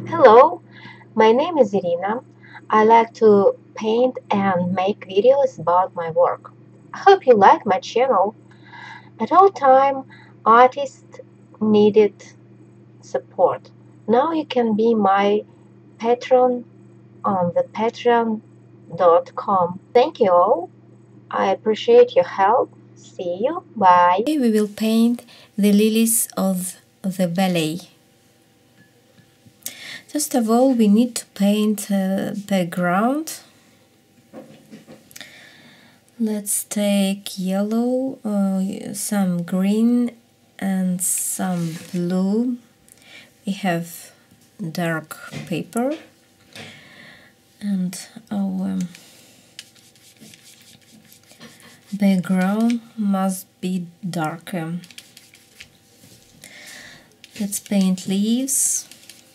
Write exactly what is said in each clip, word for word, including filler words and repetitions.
Hello, my name is Irina. I like to paint and make videos about my work. I hope you like my channel. At all time, artists needed support. Now you can be my patron on the patreon dot com. Thank you all. I appreciate your help. See you. Bye. Today we will paint the lilies of the ballet. First of all, we need to paint a background. Let's take yellow, uh, some green and some blue. We have dark paper and our background must be darker. Let's paint leaves.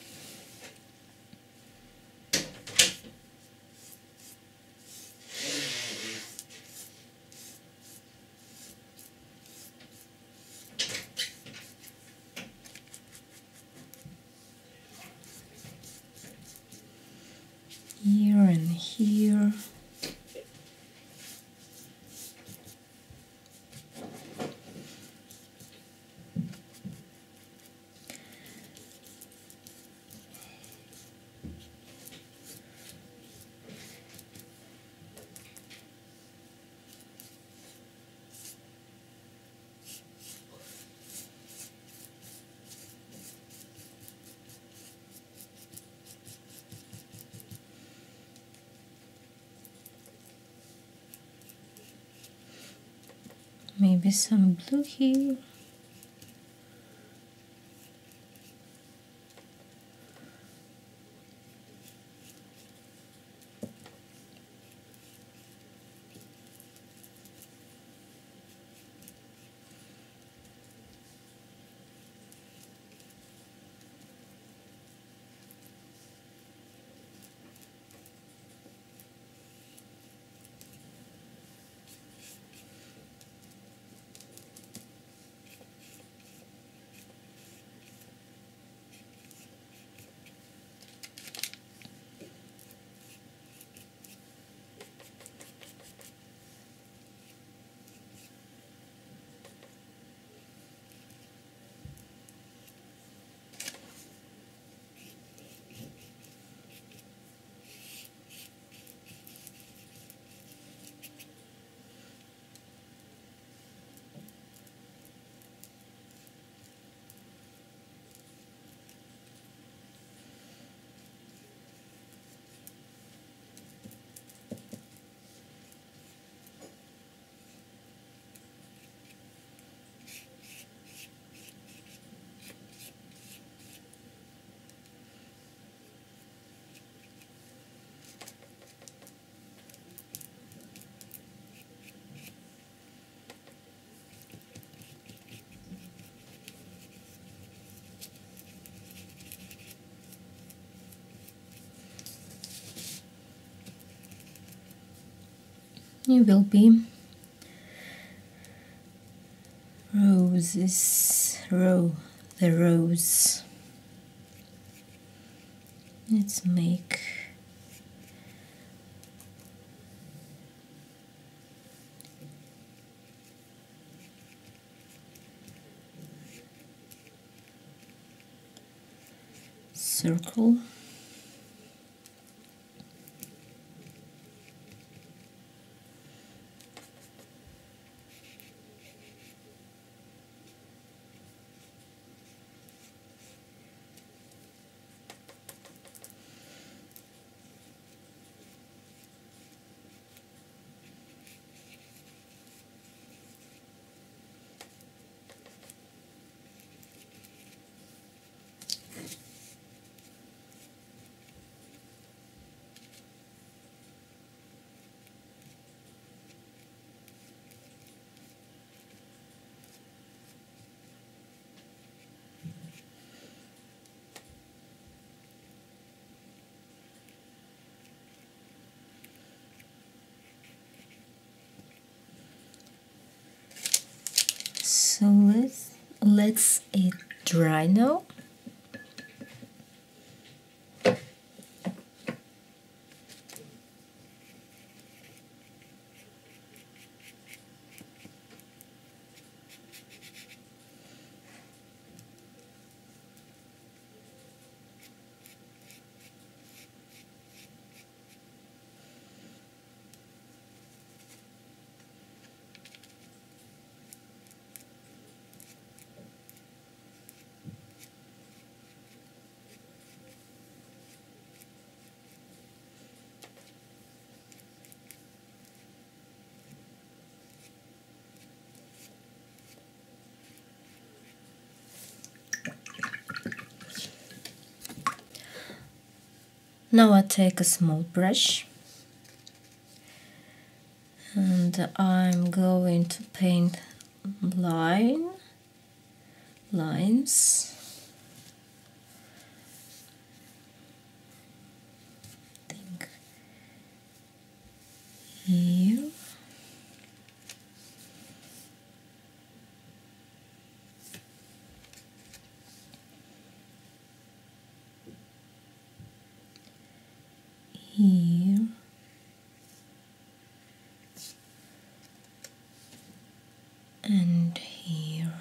Here and here. Maybe some blue here. It will be roses, row, the rose. Let's make circle. So let's let's it dry now. Now I take a small brush and I'm going to paint line lines. I think here. Here. And here.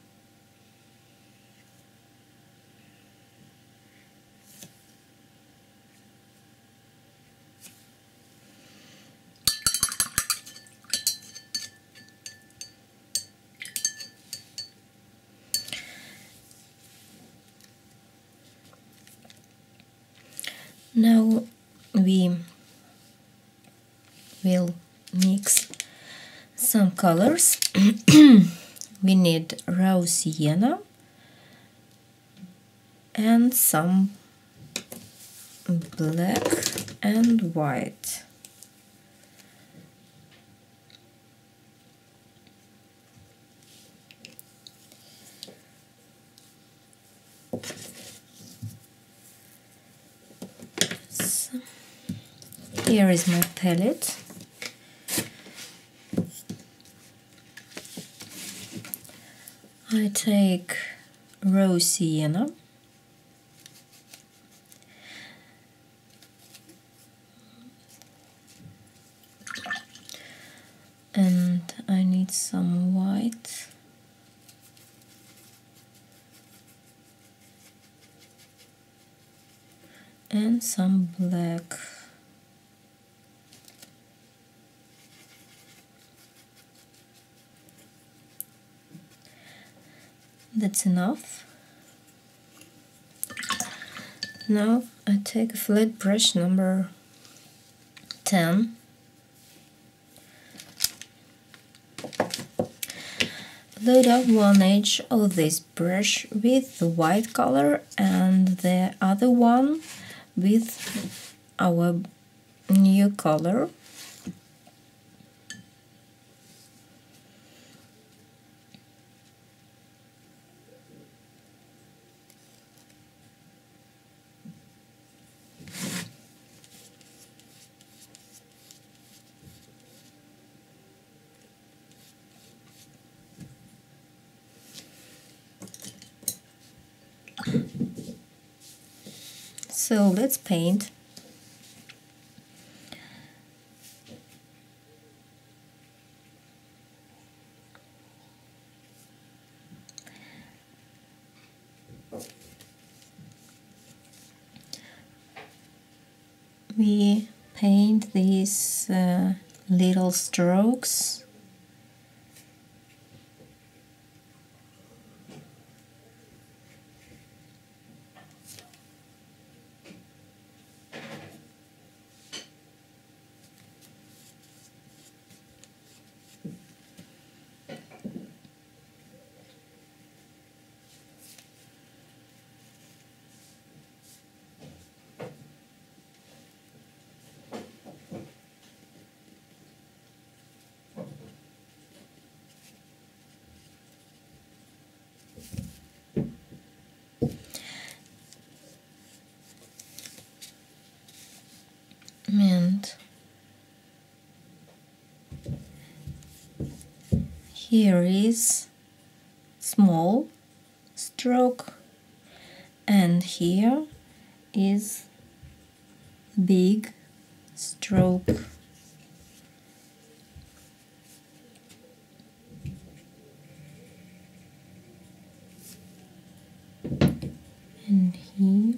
Now we will mix some colors. We need raw sienna and some black and white. So, here is my palette. I take raw sienna and I need some white and some black. That's enough. Now I take a flat brush number ten. Load up one edge of this brush with the white color and the other one with our new color. So let's paint. We paint these uh, little strokes. And here is small stroke and here is big stroke. And here.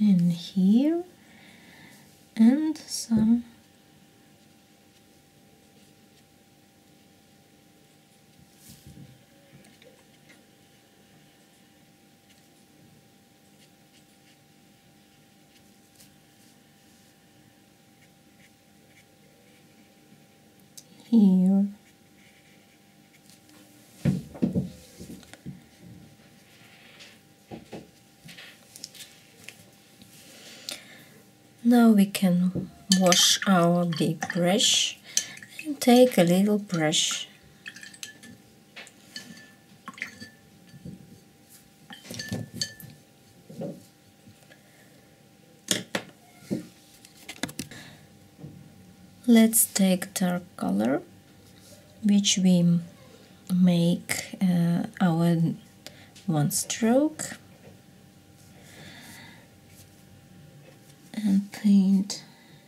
in here and some here. Now we can wash our big brush and take a little brush. Let's take dark color, which we make uh, our one stroke, and paint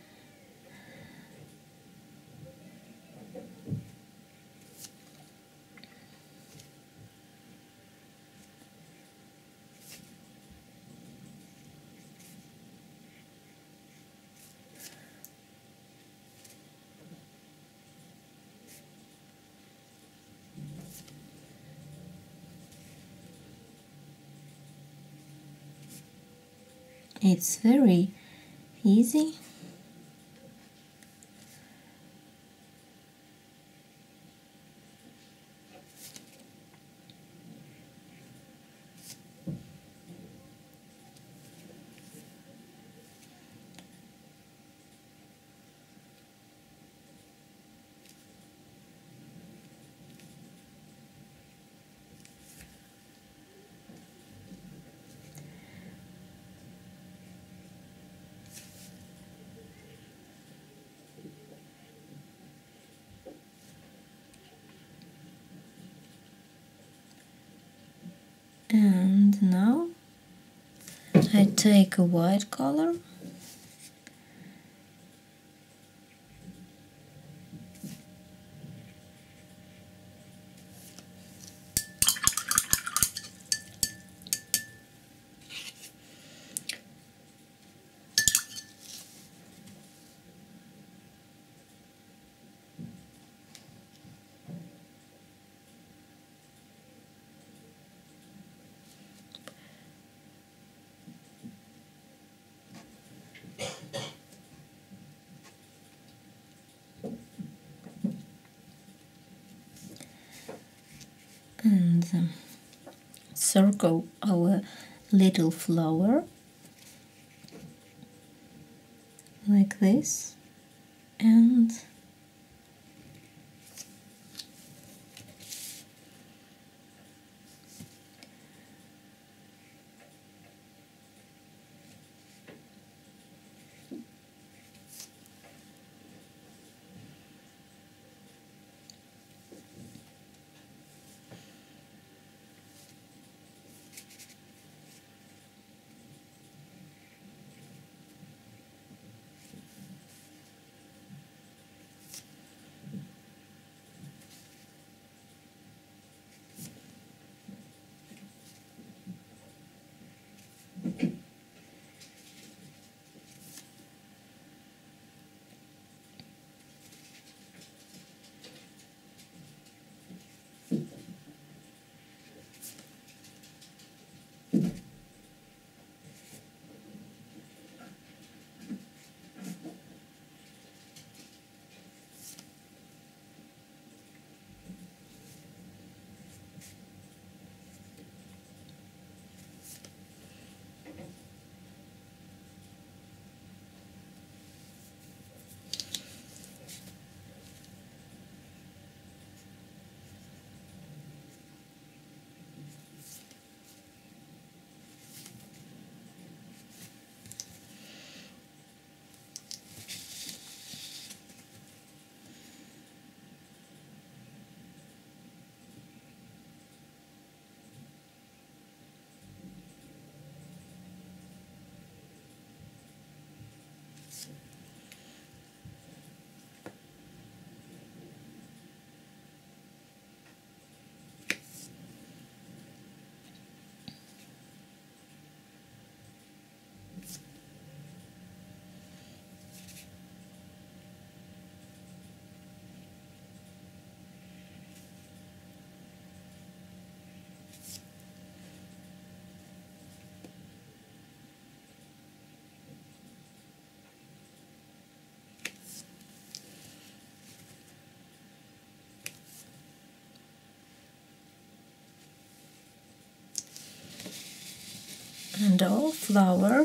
it's very easy. And now I take a white color and um, circle our little flower like this, and and all flour.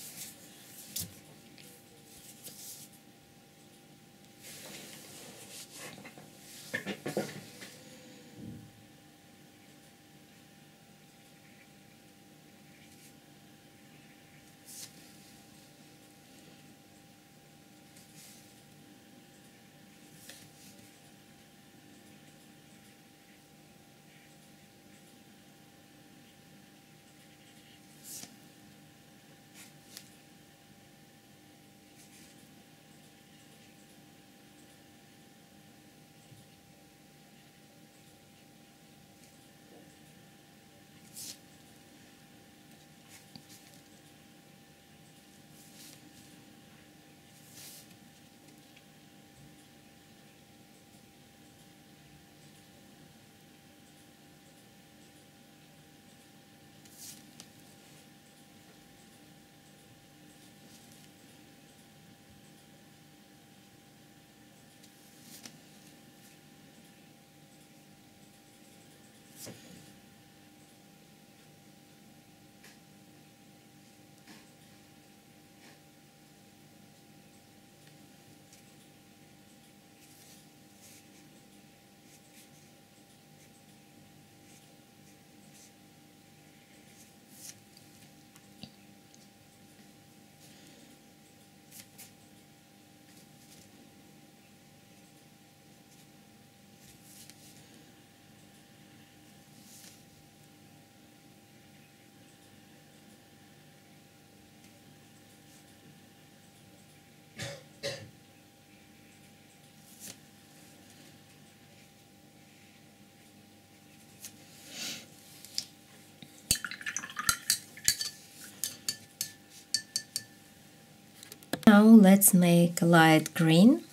Now let's make light green.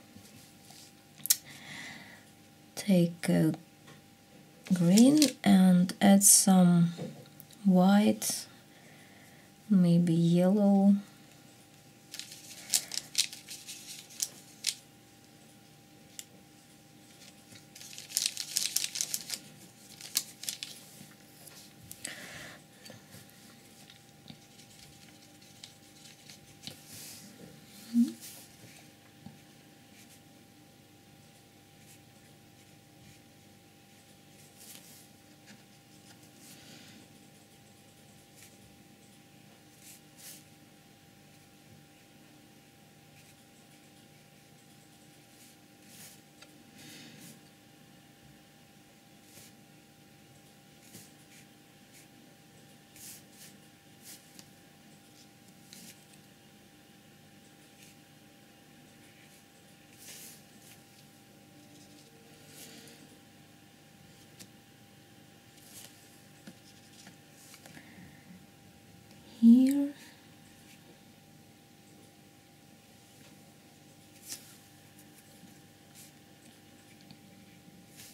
Take a green and add some white, maybe yellow. Here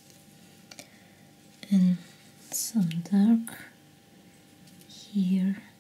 and some dark here.